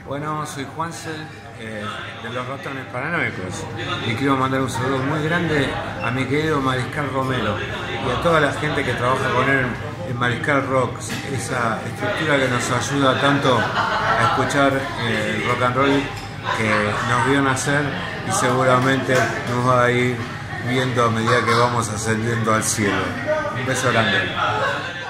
Bueno, soy Juanse, de los Ratones Paranoicos, y quiero mandar un saludo muy grande a mi querido Mariscal Romero y a toda la gente que trabaja con él en Mariscal Rocks, esa estructura que nos ayuda tanto a escuchar el rock and roll que nos vio nacer y seguramente nos va a ir viendo a medida que vamos ascendiendo al cielo. Un beso grande.